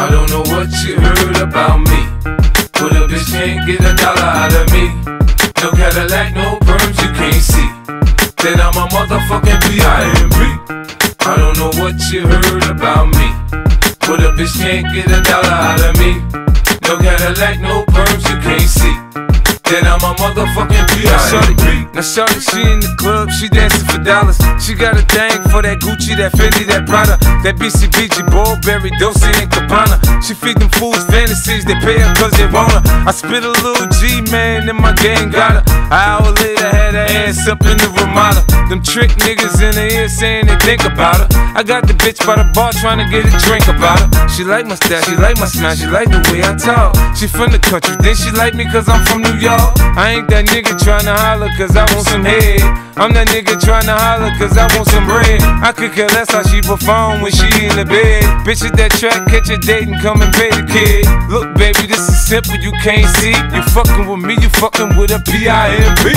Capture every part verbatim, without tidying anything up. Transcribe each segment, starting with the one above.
I don't know what you heard about me, but a bitch can't get a dollar out of me. No Cadillac, no perms you can't see. Then I'm a motherfucking P I M P. I don't know what you heard about me, but a bitch can't get a dollar out of me. No Cadillac, no perms you can't see. Then I'm a motherfucking P I M P. Now shorty, she in the club, she dancing for dollars. She got a thing for that Gucci, that Fendi, that Prada, that B C B G, Burberry, Dolce and Gabbana. She feed them fools fantasies, they pay her cause they want her. I spit a little G, man, and my gang got her. An hour later, had her ass up in the Ramada. Them trick niggas in the ear saying they think about her. I got the bitch by the bar trying to get a drink about her. She like my style, she like my smile, she like the way I talk. She from the country, then she like me cause I'm from New York. I ain't that nigga tryna holler cause I want some head. I'm that nigga tryna holler cause I want some bread. I could care less how she perform when she in the bed. Bitch at that track, catch a date and come and pay the kid. Look baby, this is simple, you can't see. You fucking with me, you fucking with a P I M P.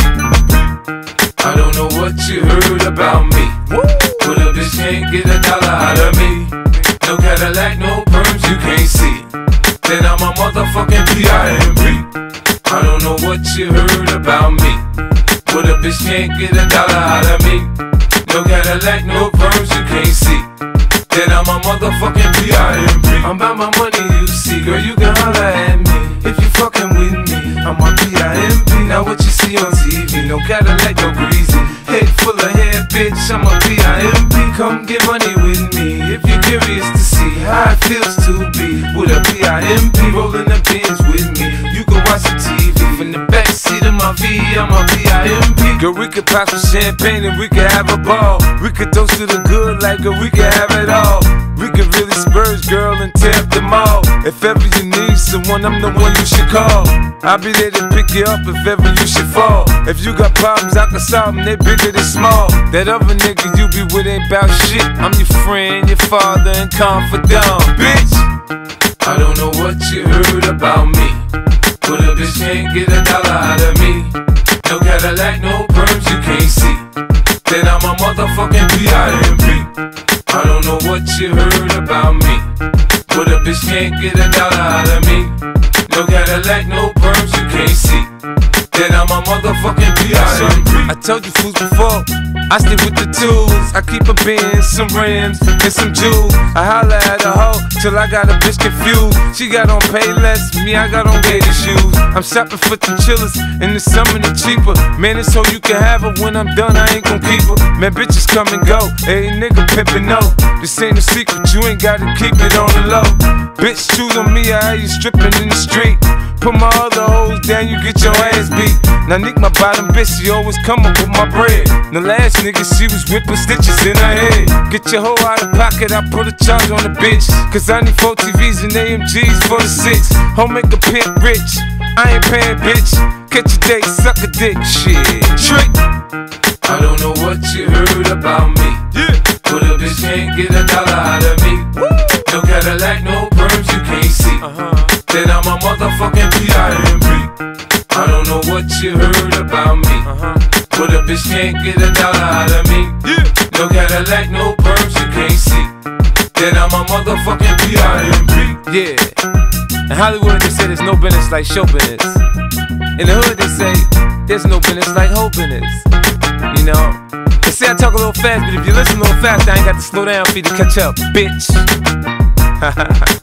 I don't know what you heard about me, but a bitch can't get a dollar out of me. No Cadillac, no perms you can't see. Then I'm a motherfucking P I M P. I don't know what you heard about me, but a bitch can't get a dollar out of me. No Cadillac, no perms you can't see. Then I'm a motherfucking P I M P. I'm about my money, you see, girl, you can holler at me if you fucking with me. I'm a P I M P. Now what you see on T V, no Cadillac, no greasy. Head full of hair, bitch, I'm a P I M P. Come get money with me if you're curious to see how it feels to be with a P I M P. Rolling the bins with me, you can watch the T V from the backseat of my V. I'm a P I M P. Girl, we could pop some champagne and we could have a ball. We could toast to the good like girl, we could have it all. We could really spurge, girl, and tear up the mall. If ever you need someone, I'm the one you should call. I'll be there to pick you up if ever you should fall. If you got problems, I can solve them, they bigger than small. That other nigga you be with ain't bout shit. I'm your friend, your father, and confidant, bitch. I don't know what you heard about me, but a bitch can't get a dollar out of me. No Cadillac, no perms you can't see. Then I'm a motherfucking P I M P. I don't know what you heard about me, but a bitch can't get a dollar out of me. No Cadillac, no perms you can't see. Then I'm a motherfucking P I M P. I told you fools before, I stay with the tools. I keep a Benz, some rims, and some jewels. I holla at a hoe till I got a bitch confused. She got on Payless, me I got on gator shoes. I'm shopping for the chillers, in the summer they cheaper. Man, it's so you can have her, when I'm done I ain't gon' keep her. Man, bitches come and go, hey nigga pimpin' no. This ain't a secret, you ain't gotta keep it on the low. Bitch, choose on me, I have you stripping in the street. Put my other hoes down, you get your ass beat. Now Nick, my bottom bitch, she always come up with my bread. The last nigga, she was whipping stitches in her head. Get your hoe out of pocket, I put a charge on the bitch. Cause I need four T Vs and A M Gs for the six. Home make a pimp rich, I ain't paying bitch. Catch a date, suck a dick, shit, trick. I don't know what you heard about me, yeah, but a bitch can't get a dollar out of me. Woo. No Cadillac, no perms you can't see. Uh-huh. Then I'm a motherfucking P I M P. I don't know what you heard about me, uh-huh, but a bitch can't get a dollar out of me. Yeah. No Cadillac, no perms you can't see. Then I'm a motherfucking P I M P. Yeah. In Hollywood they say there's no business like show business. In the hood they say there's no business like hoe business. You know, they say I talk a little fast, but if you listen a little fast, I ain't got to slow down for you to catch up, bitch.